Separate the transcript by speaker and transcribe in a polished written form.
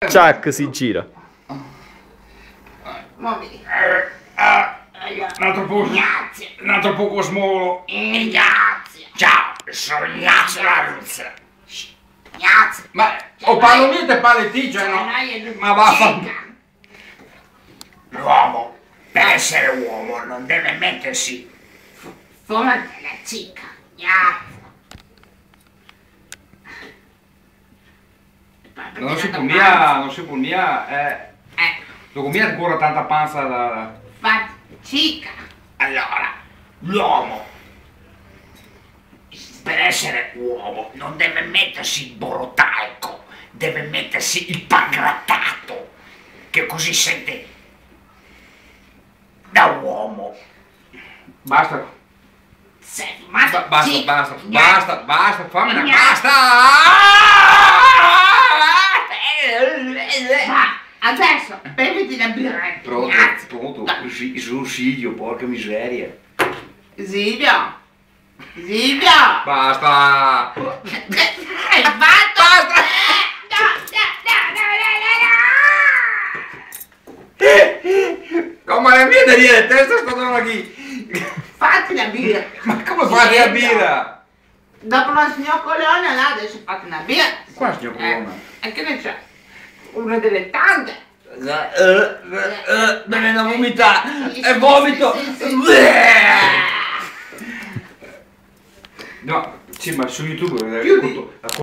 Speaker 1: Chuck si gira.
Speaker 2: Un altro poco smolo.
Speaker 3: Grazie.
Speaker 2: Ciao, sono Ignazio la Ruzza.
Speaker 3: Grazie.
Speaker 2: Ma o parlo niente parli ti, cioè no? Ma vaffanculo. L'uomo, per essere uomo, non deve mettersi.
Speaker 3: Fuori della cica. Grazie.
Speaker 2: Non si può mia, dopo mia ancora tanta panza da...
Speaker 3: Fatti cica.
Speaker 2: Allora, l'uomo, per essere uomo, non deve mettersi il borotalco, deve mettersi il pangrattato, che così sente da uomo. Basta.
Speaker 3: Sei ma
Speaker 2: Basta, fammi una basta!
Speaker 3: Ma adesso beviti la birra. Grazie.
Speaker 2: Pronto, sussidio, porca miseria.
Speaker 3: Silvio.
Speaker 2: Basta!
Speaker 3: Hai fatto?
Speaker 2: Come la mia da dire, testa sto dando qui!
Speaker 3: Fatti la birra.
Speaker 2: Ma come fate la birra?
Speaker 3: Dopo la sgnoccolona là adesso fate una birra.
Speaker 2: Qua sgnoccolona?
Speaker 3: E che ne c'è? Una delle tante.
Speaker 2: Me viene da vomitare! E vomito! No, sì, ma su YouTube